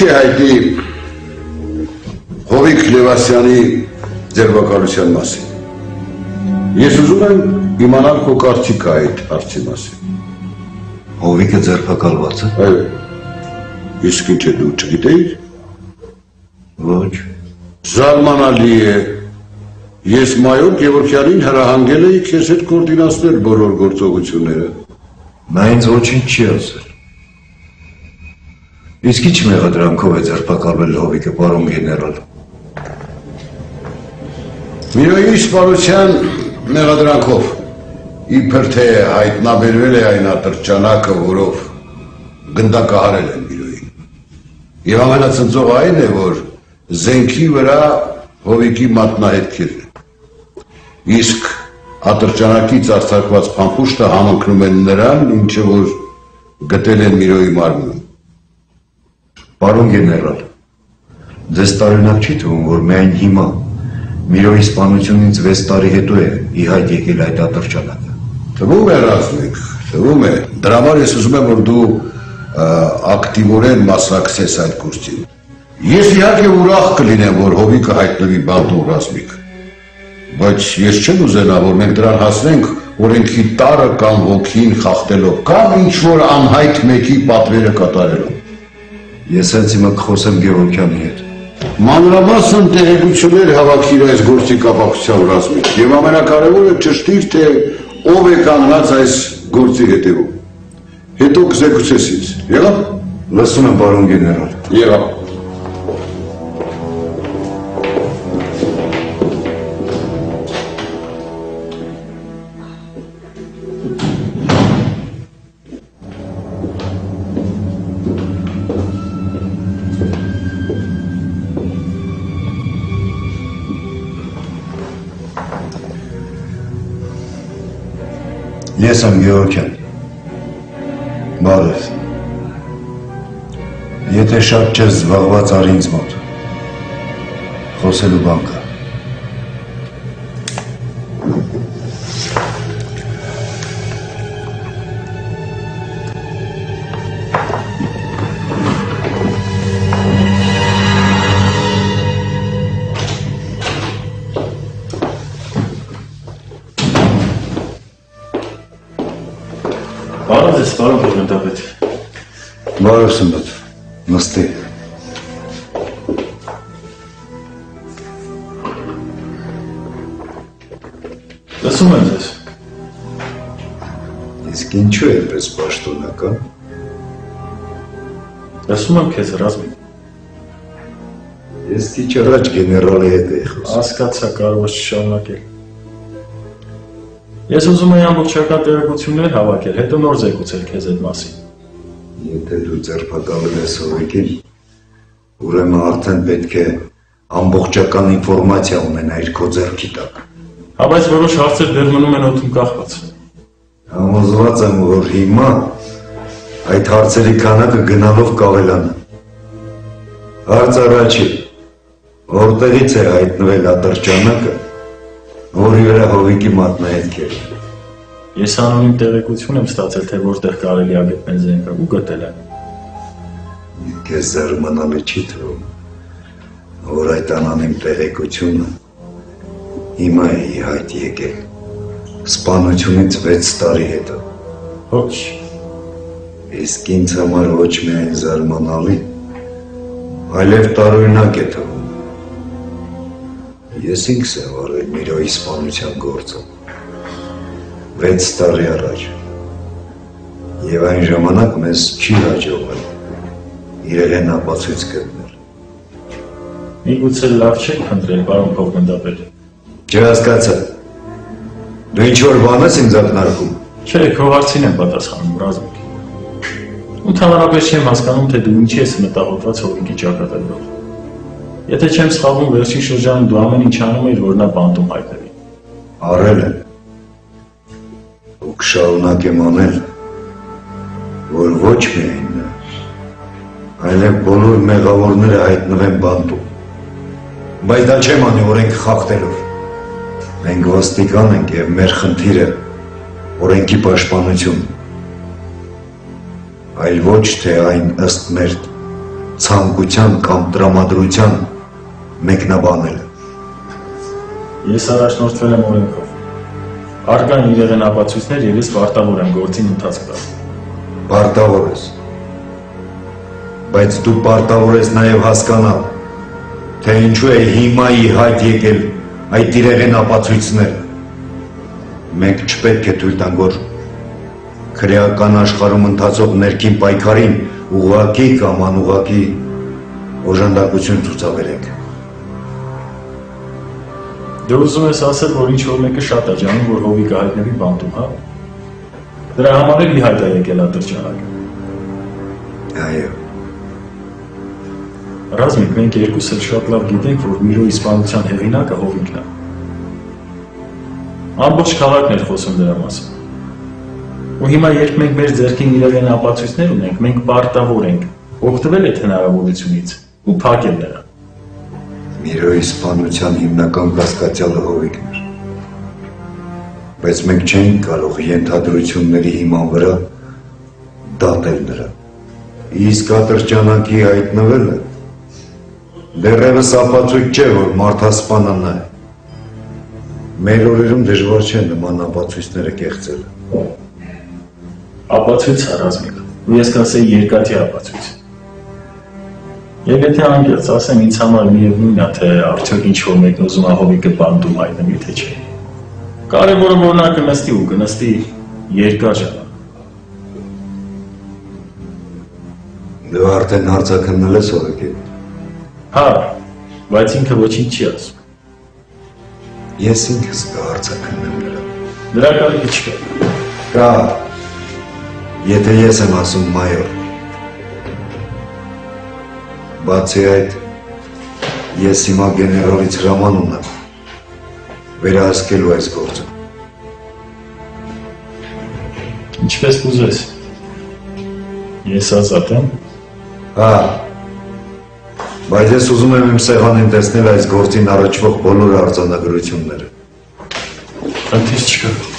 Ինչ է հայտնի Հովիկ Լևասյանի ձերբակալության մասին։ Ես ուզում եմ իմանալ քո կարծիքը այդ հարցի մասին։ Հովիկը ձերբակալված է։ Այո։ Իսկ ինչ է դու չգիտեիր։ Ոչ։ Զարմանալի է։ Ես մայոր Գևորգյանին հրահանգել էի քեզ հետ կոորդինացնել բոլոր գործողությունները։ Նա ինձ ոչինչ չի ասել։ Իսկ ինչ մեղադրանքով է ձերբակալվել Հովիկը, պարոն գեներալ։ Միրոյի սպանության մեղադրանքով իբր թե հայտնաբերվել է այն ատրճանակը, որով գնդակահարել են Միրոյին։ Եվ ամենացնծողը այն է, որ զենքի վրա Հովիկի մատնահետքերն են։ Իսկ ատրճանակից արձակված փամփուշտը համընկնում են նրան, ինչը որ գտել են Միրոյի մարմնում։ Պարոն գեներալ, ձեզ տարօրինակ չի թվում, որ միայն հիմա Միրոյի սպանությունից 6 տարի հետո է ի հայտ եկել այդ ատրճանակը։ Թվում է, Ռազմիկ, թվում է։ Դրա համար ես ուզում եմ, որ դու ակտիվորեն մասնակցես այդ գործին։ Ես իհարկե ուրախ կլինեմ, որ Հովիկը հայտնվի բանտում, Ռազմիկ, բայց ես չեմ ուզենա, որ մենք դրան հասնենք օրենքի տարը կամ ոգին խախտելով, կամ ինչ-որ անհայտ մեկի պատվերը կատարելով։ Ես հենց հիմա կխոսեմ Գևորգյանի հետ։ Մանրամասն տեղեկություններ հավաքիր այս գործի կապակցությամբ, Ռազմիկ, եւ ամենակարևորը ճշտիր, թե ով է կանգնած այս գործի հետևում։ Հետո կզեկուցես ինձ։ Եղավ։ Լսում եմ, պարոն գեներալ։ Եղավ։ Ես եմ Գևորգյան։ Բարև։ Եթե շատ չես զբաղված, արի ինձ մոտ։ Խոսելու բան կա։ Պարոն փոխնետապետ։ Բարև Սմբատ, նստի։ Լսում եմ ձեզ։ Իսկ ինչու է պես պաշտոնական։ Լսում եմ քեզ, Ռազմիկ։ Ես քիչ առաջ գեներալի հետ էի խոսում։ Հասկացա, կարող ես շարունակել։ Ես ուզում եմ ամբողջական տեղեկություններ հավաքել, հետո նոր զեկուցել քեզ այդ մասին։ Եթե դու ձերբակալել ես Հովիկին, ուրեմն արդեն պետք է ամբողջական ինֆորմացիա ունենայիր քո ձեռքի տակ։ Հա, բայց որոշ հարցեր դեռ մնում են օդում կախված։ Համոզված եմ, որ հիմա այդ հարցերի քանակը գնալով կավելանա։ Հարց առաջի, որտեղից է հայտնվել ատրճանակը, որի վրա Հովիկի մատնահետքեր։ Ես անոնիմ տեղեկություն եմ ստացել, թե որտեղ կարելի է գտնել զենքը ու գտել եմ։ Քեզ զարմանալի չի թվում, որ այդ անանիմ տեղեկությունը հիմա է ի հայտ եկել, սպանությունից 6 տարի հետո։ Ոչ։ Իսկ ինձ համար ոչ միայն զարմանալի, այլև տարօրինակ է թվում։ Ես ինքս եմ արել Միրոյի սպանության գործը 6 տարի առաջ եւ այն ժամանակ մեզ չի հաջողվել իրեն ապացույց գտնել։ Միգուցե լավ չեք խնդրել, պարոն փոխգնդապետ։ Չհասկացա։ Դու ինչ-որ բան ես ինձ ակնարկում։ Չէ, քո հարցին եմ պատասխանում, Ռազմիկ։ Ընդհանրապես չեմ հասկանում, թե դու ինչի ես մտահոգված Հովիկի ճակատագրով։ Եթե չեմ սխալվում, վերջին շրջանում դու ամեն ինչ անում էիր, որ նա բանտում հայտնվի։ Արել եմ։ Ու կշարունակեմ անել, որ ոչ միայն նա, այլև բոլոր մեղավորները հայտնվեն բանտում։ Բայց դա չեմ անի օրենքը խախտելով։ Մենք ոստիկան ենք եւ մեր խնդիրը օրենքի պաշտպանություն, այլ ոչ թե այն ըստ մեր ցանկության կամ տրամադրության մեկնաբանել է։ Ես առաջնորդվել եմ օրենքով։ Արկան իրեղեն ապացույցներ եւ ես պարտավոր եմ գործին ընթացք տալ։ Պարտավոր ես։ Բայց դու պարտավոր ես նաև հասկանալ, թե ինչու է հիմա ի հայտ եկել այդ իրեղեն ապացույցները։ Մենք չպետք է թույլ տանք, որ քրեական աշխարհում ընթացող ներքին պայքարին ուղղակի կամ անուղղակի օժանդակություն ցուցաբերենք։ Դու ուզում ես ասել, որ ինչ-որ մեկը շատ է ջանում, որ Հովիկը հայտնվի բանտում, հա։ Դրա համար էլ ի հայտ է եկել ատրճանակը։ Այո։ Ռազմիկ, մենք երկուս էլ շատ լավ գիտենք, որ Միրոյի սպանության հեղինակը Հովիկն է։ Ամբողջ քաղաքն էր խոսում դրա մասին։ Ու հիմա երբ մենք մեր ձեռքին իրեղեն ապացույցներ ունենք, մենք պարտավոր ենք օգտվել այդ հնարավորությունից ու փակել նրան։ Միրոյի սպանության հիմնական կասկածյալը Հովիկն էր։ Բայց մենք չենք կարող ենթադրությունների հիման վրա դատել նրան։ Իսկ ատրճանակի հայտնվելը դեռևս ապացույց չէ, որ մարդասպանը նա է։ Մեր օրերում դժվար չէ նման ապացույցները կեղծելը։ Ապացույց ռազմիկ, ու ես կասեի երկաթի ապացույց։ Եվ եթե անկեղծ ասեմ, ինձ համար միևնույն է, թե արդյոք ինչ-որ մեկն ուզում է Հովիկը բանտում հայտնվի, թե չէ։ Կարևորը որ նա կնստի ու կնստի երկար ժամանակ։ Դու արդեն հարցաքննել ես Հովիկին։ Հա, բայց ինքը ոչինչ չի ասում։ Ես ինքս կհարցաքննեմ նրան։ Դրա կարիքը չկա։ Կա, եթե ես եմ ասում մայոր։ Բացի այդ, ես հիմա գեներալից հրաման ունեմ վերահսկելու այս գործը։ Ինչպես կուզես։ Ես ազատ եմ։ Հա, բայց ես ուզում եմ իմ սեղանին տեսնել այս գործին առնչվող բոլոր արձանագրությունները։ Խնդիր չկա։